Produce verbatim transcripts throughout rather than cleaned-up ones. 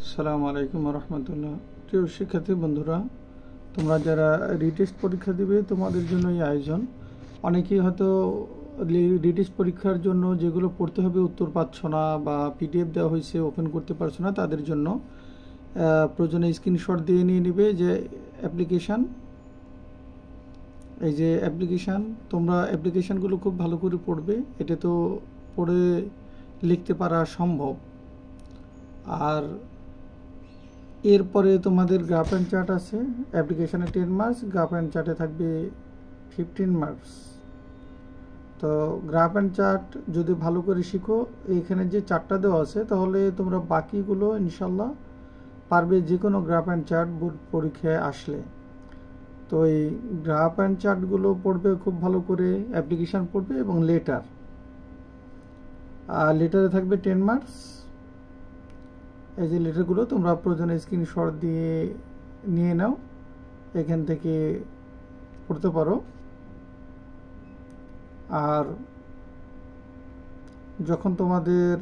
আসসালামু আলাইকুম রহমতুল্লাহ। প্রিয় শিক্ষার্থী বন্ধুরা, তোমরা যারা রিটেস্ট পরীক্ষা দিবে তোমাদের জন্য এই আয়োজন। অনেকেই হয়তো রিটেস্ট পরীক্ষার জন্য যেগুলো পড়তে হবে উত্তর পাচ্ছ না বা পিডিএফ দেওয়া হয়েছে ওপেন করতে পারছো না, তাদের জন্য প্রয়োজনে স্ক্রিনশট দিয়ে নিয়ে নেবে যে অ্যাপ্লিকেশান, এই যে অ্যাপ্লিকেশান, তোমরা অ্যাপ্লিকেশানগুলো খুব ভালো করে পড়বে। এটা তো পড়ে লিখতে পারা সম্ভব। আর এরপরে তোমাদের গ্রাফ অ্যান্ড চার্ট আছে। অ্যাপ্লিকেশানে টেন মার্কস, গ্রাফ অ্যান্ড চার্টে থাকবে ফিফটিন মার্কস। তো গ্রাফ অ্যান্ড চার্ট যদি ভালো করে শিখো, এখানে যে চারটা দেওয়া আছে, তাহলে তোমরা বাকিগুলো ইনশাল্লাহ পারবে যে কোনো গ্রাফ অ্যান্ড চার্ট বোর্ড পরীক্ষায় আসলে। তো এই গ্রাফ অ্যান্ড চার্টগুলো পড়বে খুব ভালো করে, অ্যাপ্লিকেশান পড়বে এবং লেটার। আর লেটারে থাকবে টেন মার্কস। এই যে লেটারগুলো তোমরা প্রয়োজনে স্ক্রিনশট দিয়ে নিয়ে নাও, এখান থেকে পড়তে পারো। আর যখন তোমাদের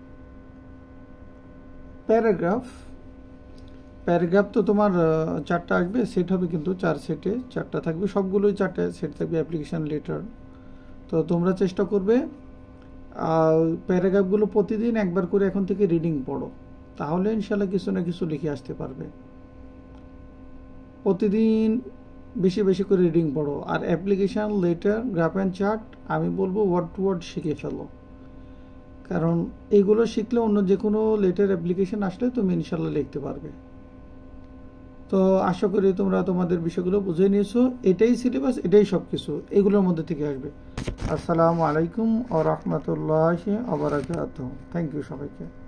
প্যারাগ্রাফ প্যারাগ্রাফ তো তোমার চারটা আসবে, সেট হবে কিন্তু চার সেটে চারটা থাকবে, সবগুলোই চারটে সেট থাকবে অ্যাপ্লিকেশান লেটার। তো তোমরা চেষ্টা করবে প্যারাগ্রাফগুলো প্রতিদিন একবার করে এখন থেকে রিডিং পড়ো, তাহলে ইনশাল্লাহ কিছু না কিছু লিখে আসতে পারবে। প্রতিদিন বেশি বেশি করে রিডিং পড়ো। আর application letter graph and chart আমি বলবো ওয়ার্ড টু ওয়ার্ড শিখে ফেলো, কারণ এইগুলো শিখলে অন্য যে কোনো লেটার অ্যাপ্লিকেশান আসলে তুমি ইনশাল্লাহ লিখতে পারবে। তো আশা করি তোমরা তোমাদের বিষয়গুলো বুঝে নিয়েছো। এটাই সিলেবাস, এটাই সব কিছু এগুলোর মধ্যে থেকে আসবে। আসসালামু আলাইকুম ওয়া রাহমাতুল্লাহি ওয়া বারাকাতুহু। থ্যাংক ইউ সবাইকে।